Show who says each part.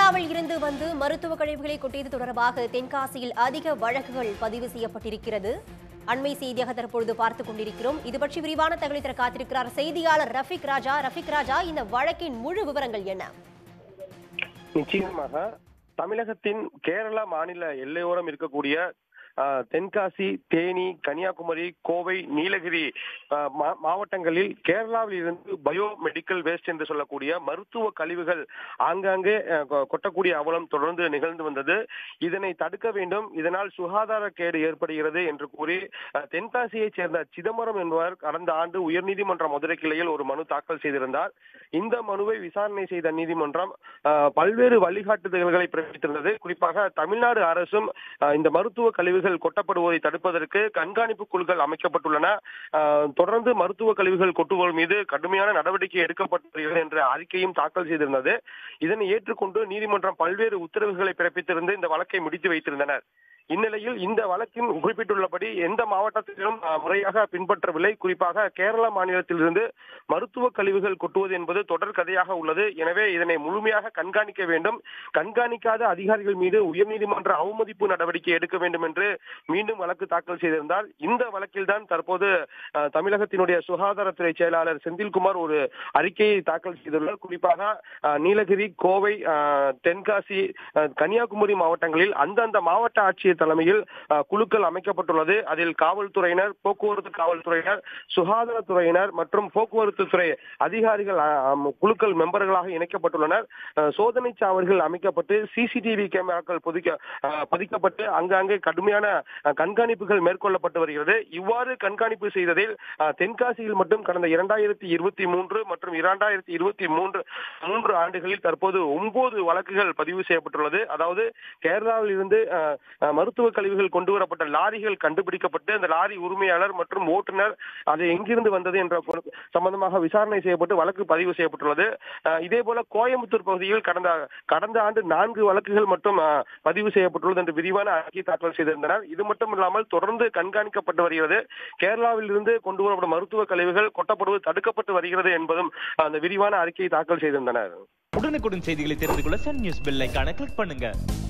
Speaker 1: கேரளாவில் இருந்து வந்து மருத்துவ கழிவுகளை கொட்டியது தொடர்பாக தென்காசியில் அதிக வழக்குகள் பதிவு செய்யப்பட்டிருக்கிறது. அண்மை செய்தியாக தற்பொழுது பார்த்துக் கொண்டிருக்கிறோம். இது பற்றி விரிவான தகவலை தர காத்திருக்கிறார் செய்தியாளர் ரஃபிக் ராஜா. இந்த வழக்கின் முழு விவரங்கள் என்ன?
Speaker 2: நிச்சயமாக தமிழகத்தின் கேரளா மாநில எல்லையோரம் இருக்கக்கூடிய தென்காசி, தேனி, கன்னியாகுமரி, கோவை, நீலகிரி மாவட்டங்களில் கேரளாவில் இருந்து பயோ மெடிக்கல் வேஸ்ட் என்று சொல்லக்கூடிய மருத்துவ கழிவுகள் ஆங்காங்கே கொட்டக்கூடிய அவலம் தொடர்ந்து நிகழ்ந்து வந்தது. இதனை தடுக்க வேண்டும், இதனால் சுகாதார கேடு ஏற்படுகிறது என்று கூறி தென்காசியைச் சேர்ந்த சிதம்பரம் என்பவர் கடந்த ஆண்டு உயர்நீதிமன்ற மதுரை கிளையில் ஒரு மனு தாக்கல் செய்திருந்தார். இந்த மனுவை விசாரணை செய்த நீதிமன்றம் பல்வேறு வழிகாட்டுதல்களை பிறப்பித்திருந்தது. குறிப்பாக தமிழ்நாடு அரசும் இந்த மருத்துவ கழிவுகள் கொட்டப்படுவதை தடுப்பதற்கு கண்காணிப்பு குழுக்கள் அமைக்கப்பட்டுள்ளன. தொடர்ந்து மருத்துவ கழிவுகள் கொட்டுவோர் மீது கடுமையான நடவடிக்கை எடுக்கப்பட்டுள்ளது என்ற அறிக்கையும் தாக்கல் செய்திருந்தது. இதனை ஏற்றுக்கொண்டு நீதிமன்றம் பல்வேறு உத்தரவுகளை பிறப்பித்திருந்து இந்த வழக்கை முடித்து வைத்திருந்தனர். இந்நிலையில் இந்த வழக்கின் குறிப்பிட்டுள்ளபடி எந்த மாவட்டத்திலும் முறையாக பின்பற்றவில்லை. குறிப்பாக கேரள மாநிலத்திலிருந்து மருத்துவ கழிவுகள் கொட்டுவது என்பது தொடர் கதையாக உள்ளது. எனவே இதனை முழுமையாக கண்காணிக்க வேண்டும். கண்காணிக்காத அதிகாரிகள் மீது உயர்நீதிமன்ற அவமதிப்பு நடவடிக்கை எடுக்க வேண்டும் என்று மீண்டும் வழக்கு தாக்கல் செய்திருந்தால் இந்த வழக்கில் தான் தற்போது தமிழகத்தினுடைய சுகாதாரத்துறை செயலாளர் செந்தில்குமார் ஒரு அறிக்கையை தாக்கல் செய்துள்ளார். குறிப்பாக நீலகிரி, கோவை, தென்காசி, கன்னியாகுமரி மாவட்டங்களில் அந்தந்த மாவட்ட ஆட்சியர் தலைமையில் குழுக்கள் அமைக்கப்பட்டுள்ளது. அதில் காவல்துறையினர், போக்குவரத்து காவல்துறையினர், சுகாதாரத்துறையினர் மற்றும் போக்குவரத்து துறை அதிகாரிகள் குழுக்கள் மெம்பர்களாக இணைக்கப்பட்டுள்ளனர். சோதனை சாவடிகள் அமைக்கப்பட்டு சிசிடிவி கேமராக்கள் பதிக்கப்பட்டு அங்காங்கே கடுமையான கண்காணிப்புகள் மேற்கொள்ளப்பட்டு வருகிறது. இவ்வாறு கண்காணிப்பு செய்ததில் தென்காசியில் மட்டும் கடந்த 2023 மற்றும் 2023 ஆண்டுகளில் தற்போது 9 வழக்குகள் பதிவு செய்யப்பட்டுள்ளது. அதாவது கேரளாவில் இருந்து மருத்துவ கழிவுகள் கொண்டு வரப்பட்ட லாரிகள் கண்டுபிடிக்கப்பட்டு அந்த லாரி உரிமையாளர் மற்றும் ஓட்டுநர் அது எங்கிருந்து வந்தது என்ற சம்பந்தமாக விசாரணை செய்யப்பட்டு வழக்கு பதிவு செய்யப்பட்டுள்ளது. இதே போல கோயம்புத்தூர் பகுதியில் கடந்த ஆண்டு 4 வழக்குகள் மட்டும் பதிவு செய்யப்பட்டுள்ளது என்று விரிவான அறிக்கை தாக்கல் செய்திருந்தனர். இது மட்டும் இல்லாமல் தொடர்ந்து கண்காணிக்கப்பட்டு வருகிறது. கேரளாவில் இருந்து கொண்டு வரப்படும் மருத்துவ கழிவுகள் கொட்டப்படுவது தடுக்கப்பட்டு வருகிறது என்பதும் அந்த விரிவான அறிக்கையை தாக்கல் செய்திருந்தனர்.
Speaker 3: உடனுக்குடன் செய்திகளை தெரிந்து கொள்ள சன் நியூஸ் பெல் ஐகானை கிளிக் பண்ணுங்க.